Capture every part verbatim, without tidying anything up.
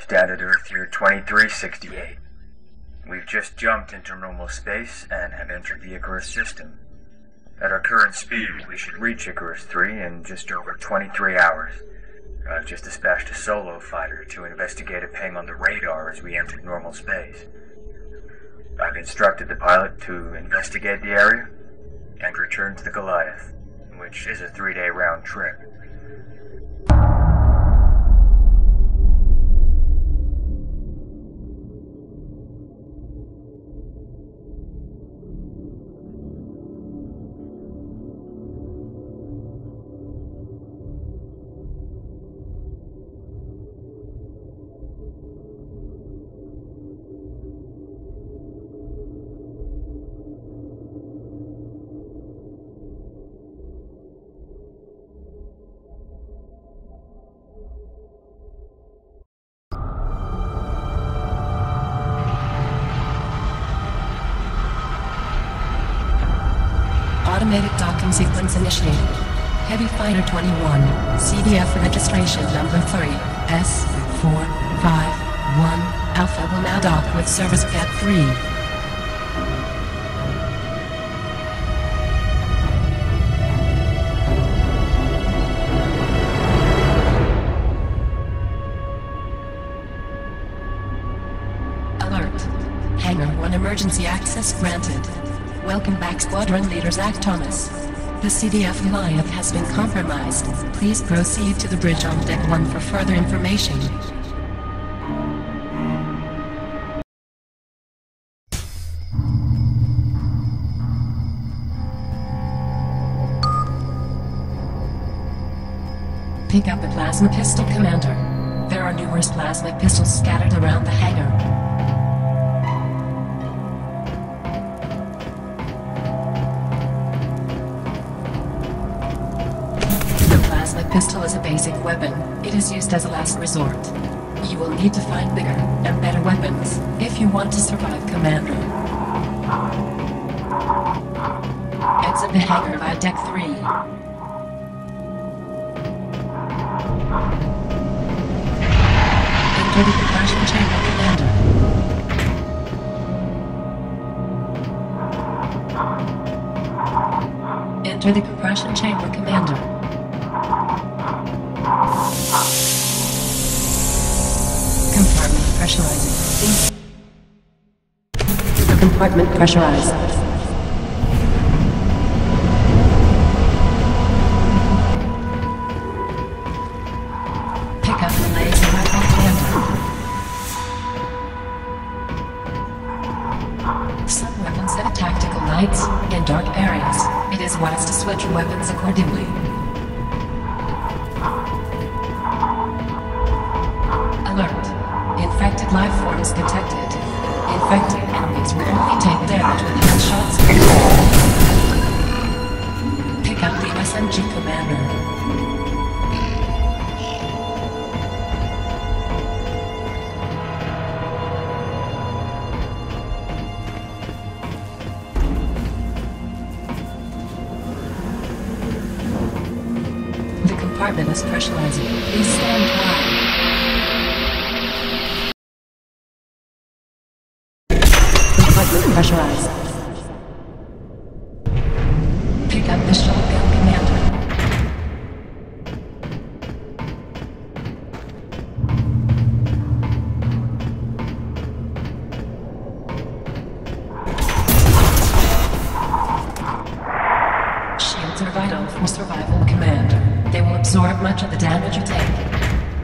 Standard Earth year twenty-three sixty-eight. We've just jumped into normal space and have entered the Icarus system. At our current speed, we should reach Icarus three in just over twenty-three hours. I've just dispatched a solo fighter to investigate a ping on the radar as we entered normal space. I've instructed the pilot to investigate the area and return to the Goliath, which is a three-day round trip. Automatic docking sequence initiated. Heavy Fighter twenty-one, C D F registration number three, S four five one, Alpha will now dock with Service Cat three. Alert. Hangar one emergency access granted. Welcome back, Squadron Leader Zach Thomas. The C D F Goliath has been compromised. Please proceed to the bridge on deck one for further information. Pick up the plasma pistol, Commander. There are numerous plasma pistols scattered around the hangar. The pistol is a basic weapon. It is used as a last resort. You will need to find bigger and better weapons if you want to survive, Commander. Exit the hangar via deck three. Enter the compression chamber, Commander. Enter the compression chamber, Commander. Compartment pressurizing. Compartment pressurized. Pick up the laser rifle, Commander. Some weapons have tactical lights in dark areas. It is wise to switch weapons accordingly. Alert. Infected life forms detected. Infected enemies will only take damage with headshots. Pick up the S M G, Commander. The compartment is pressurizing. Please stand by. Pressurized. Pick up the shotgun, Commander. Shields are vital for survival, Commander. They will absorb much of the damage you take.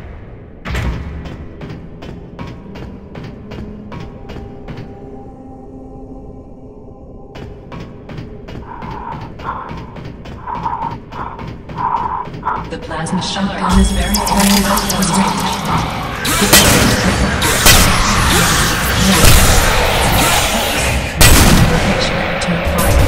The plasma shotgun is very very low for range. Turn fire.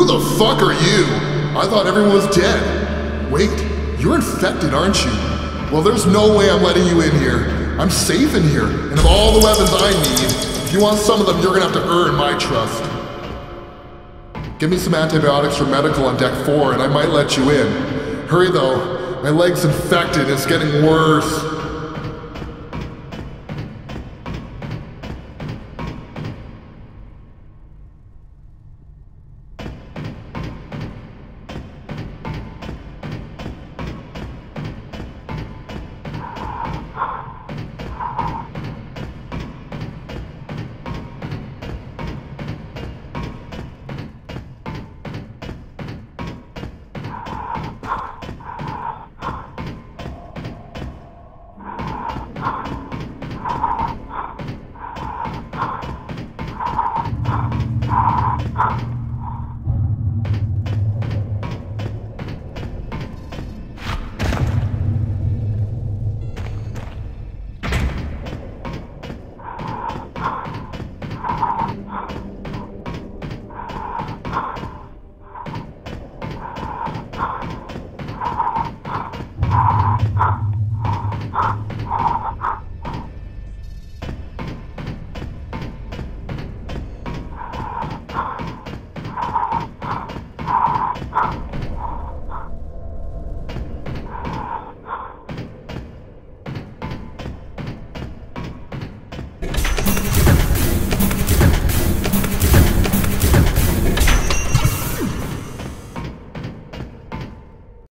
the fuck are you? I thought everyone was dead. Wait, you're infected, aren't you? Well, there's no way I'm letting you in here. I'm safe in here, and of all the weapons I need, if you want some of them, you're gonna have to earn my trust. Give me some antibiotics for medical on deck four, and I might let you in. Hurry though, my leg's infected, it's getting worse. Ah!